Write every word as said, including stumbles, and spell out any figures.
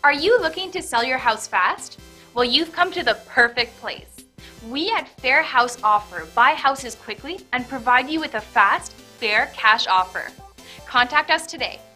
Are you looking to sell your house fast? Well, you've come to the perfect place. We at Fair House Offer buy houses quickly and provide you with a fast, fair cash offer. Contact us today.